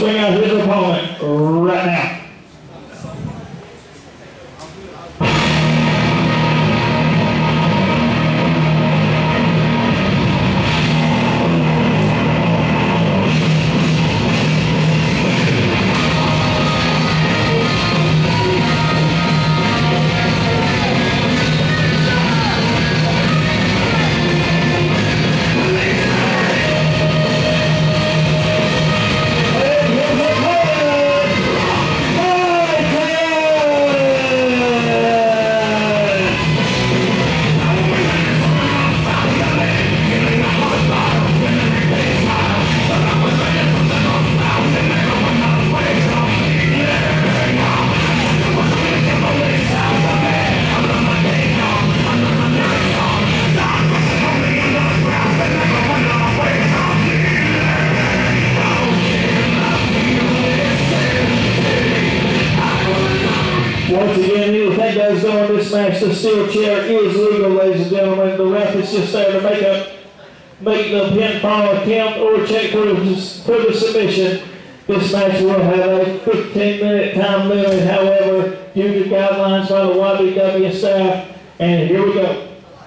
Let's bring out his opponent right now. Once again, anything does go in this match. The steel chair is legal, ladies and gentlemen. The ref is just there to make the pinfall attempt or check for the submission. This match will have a 15-minute time limit, however, due to guidelines by the YBW staff. And here we go.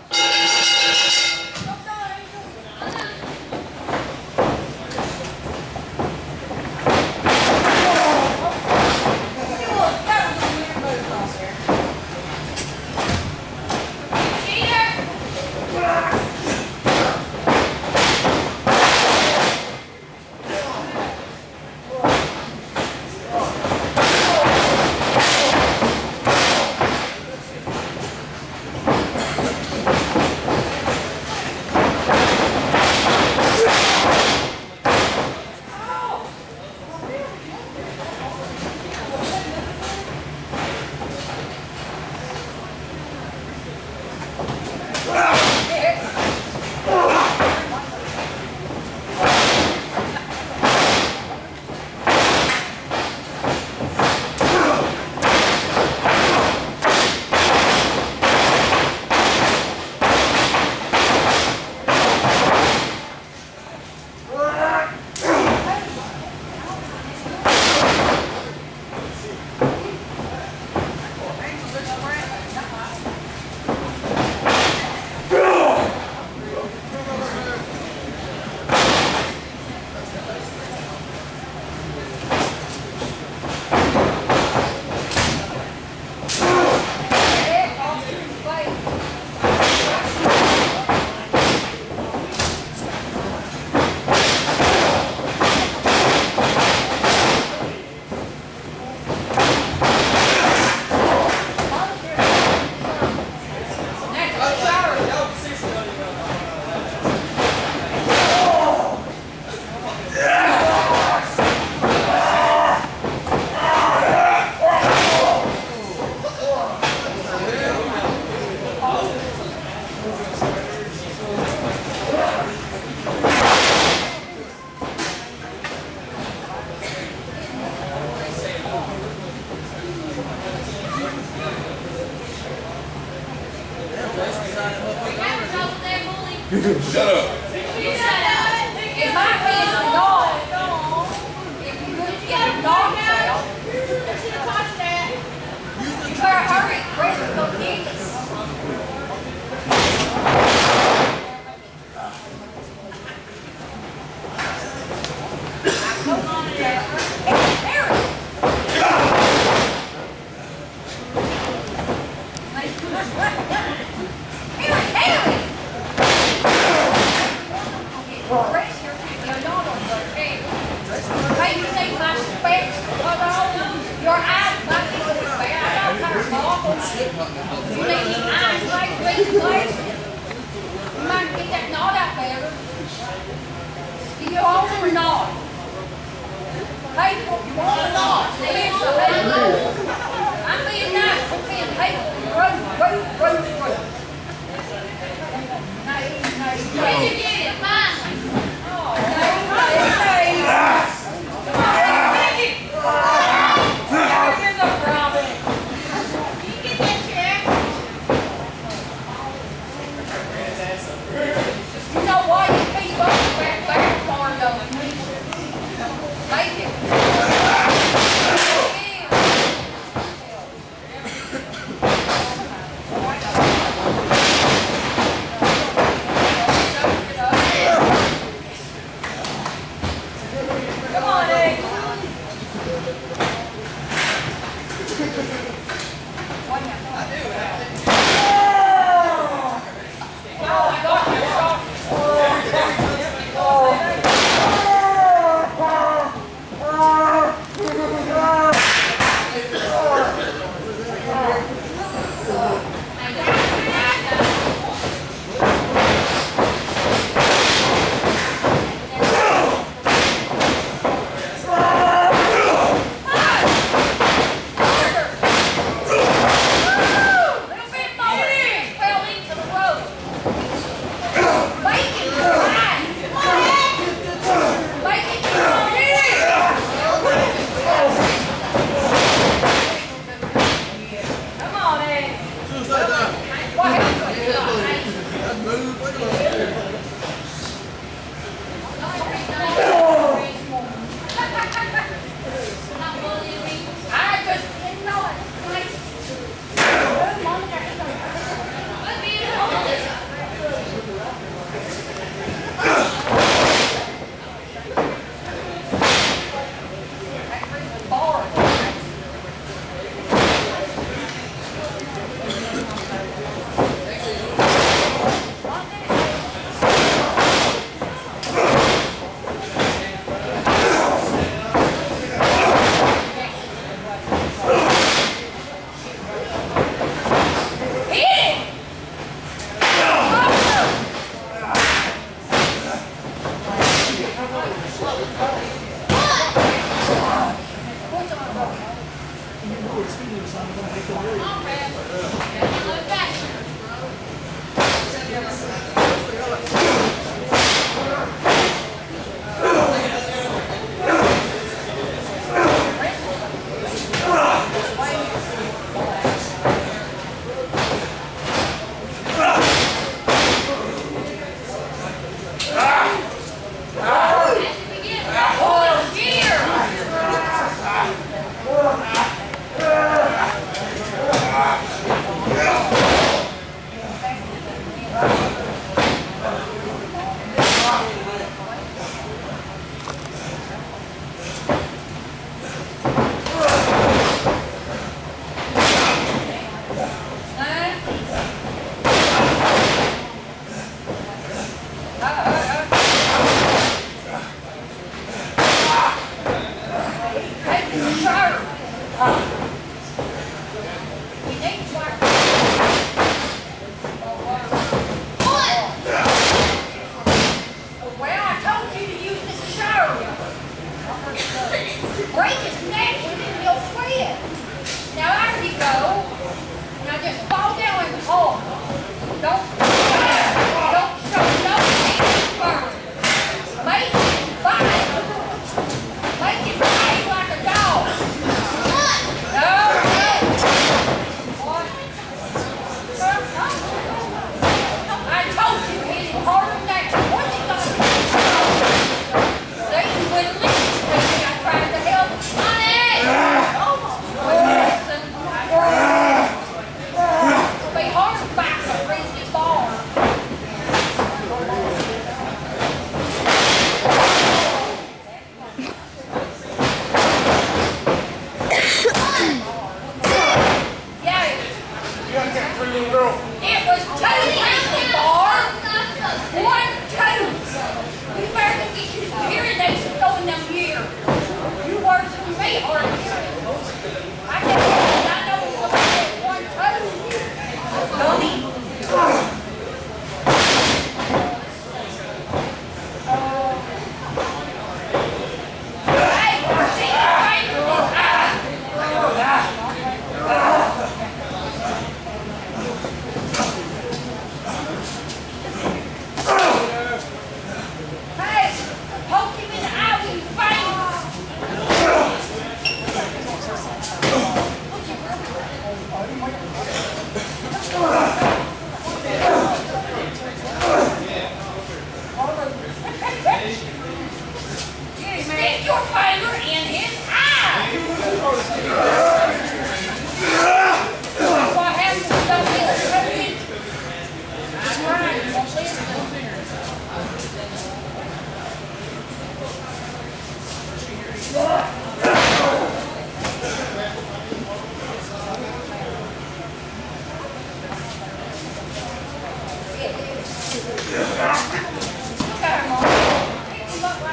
Shut up. It might be a dog. If you get a dog out, you should have touched that. You better hurry. Grace will get us. Come on there. Harry. Your eyes might be really bad. I know kind of awful. You need the eyes like these glasses. You might get that knot out there. Do you hold them or not? Hey, you want a knot? I'm being nice. I'm being hateful. Run. Where'd you get it? Finally. Oh, hey. You know why you keep up with that back part of it? Make it.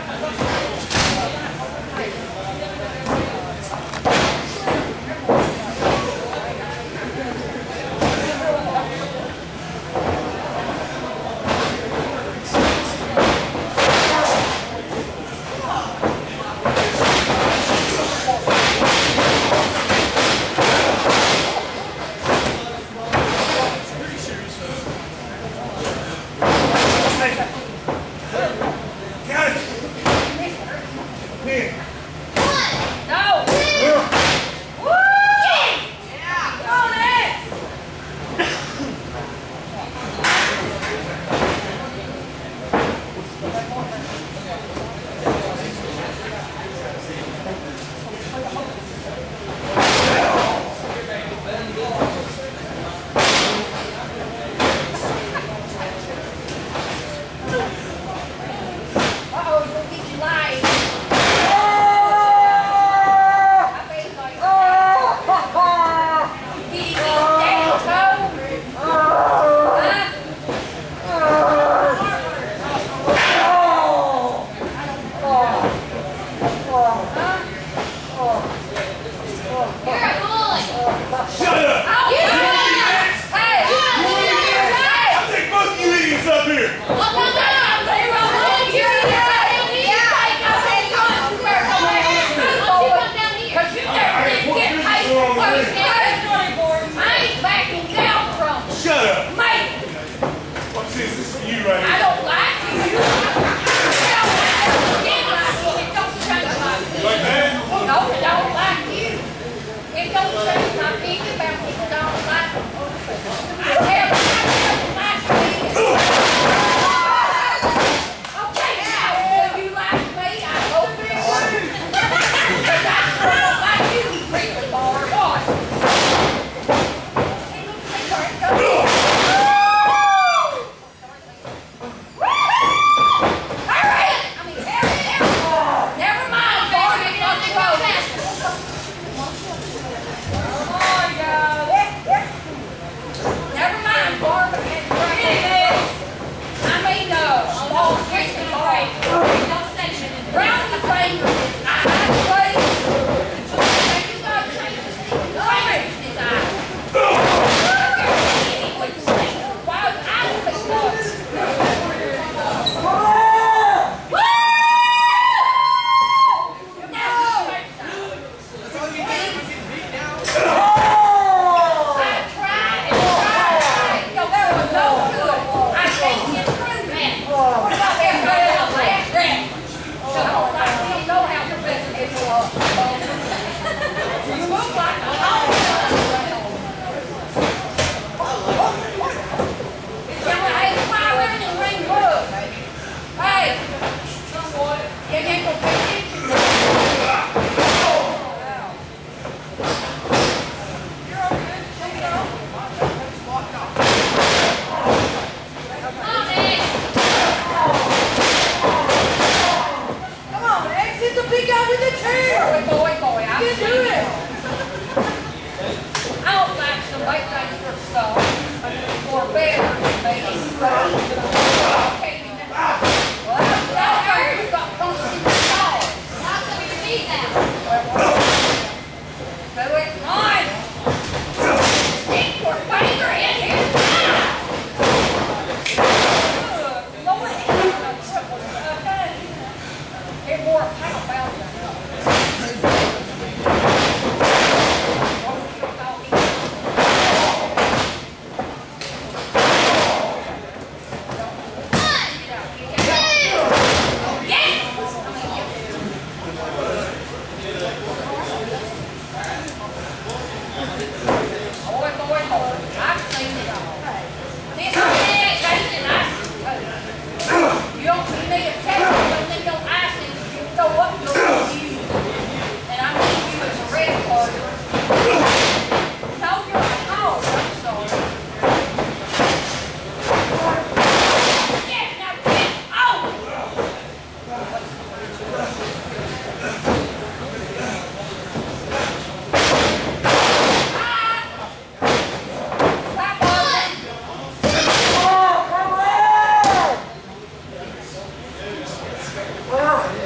Wow.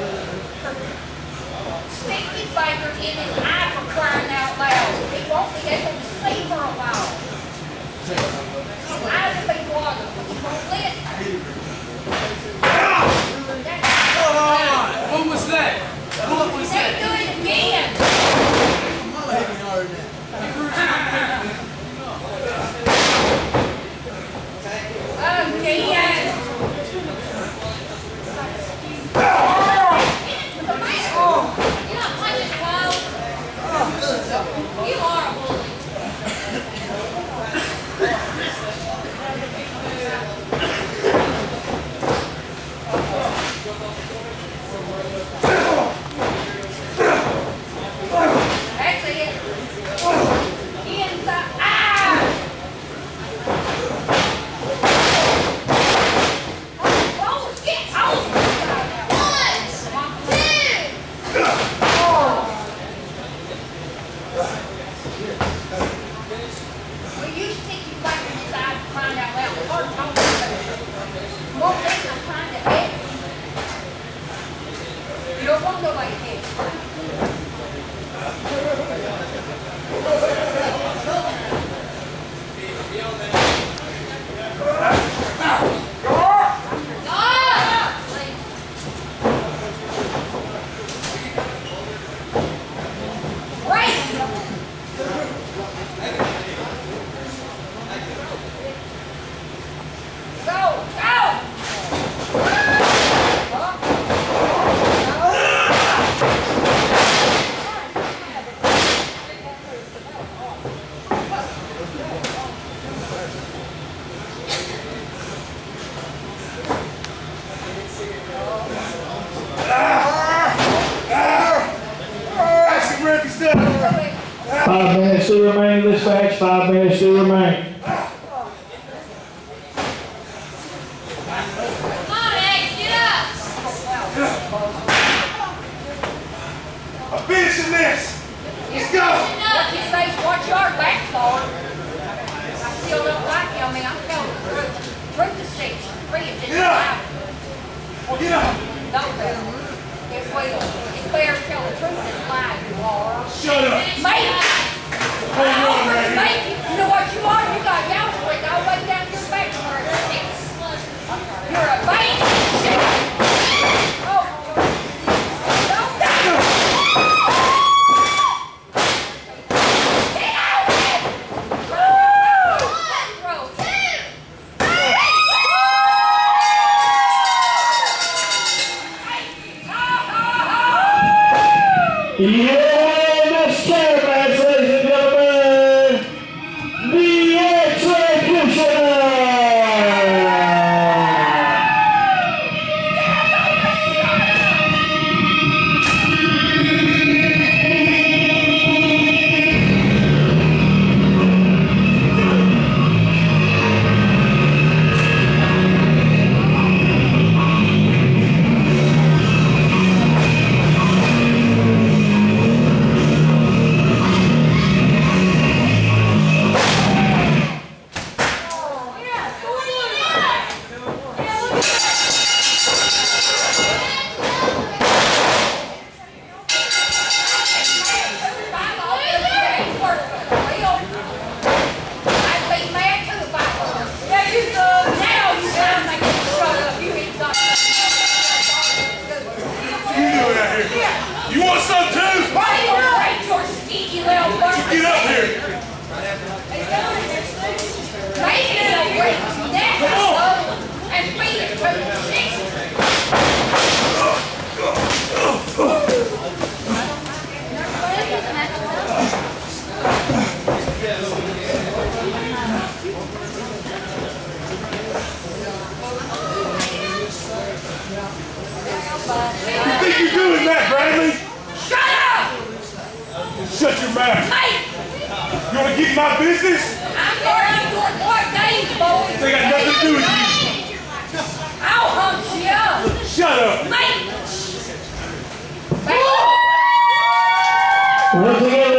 don't want nobody to catch. Five minutes to remain in this match. 5 minutes to remain. I'm finishing this. Let's go. Watch your back for. I still don't like you. I mean, I'm telling the truth. Truth is six. Three is in the Bible. Get up. Don't do it. It will. It's better to tell the truth than lie, you are. Shut up. Mate! Hold on right here. Mate, you know what you are? You got yellow slick all the way down your back for a six. You're a bait. Shit. Oh. Don't do it. Get out of it. Throw. Yeah, this match, ladies and gentlemen, the executioner. You want some too? Right, your stinky little bird. Get up here. Make it a break. Come on. And beat it to the six. You think you're doing that, Bradley? Shut up! Shut your mouth. Hey! You want to get in my business? I'm already doing 4 days, boys. They got nothing to do with you. I'll hunt you up. Shut up. Mate! Once again,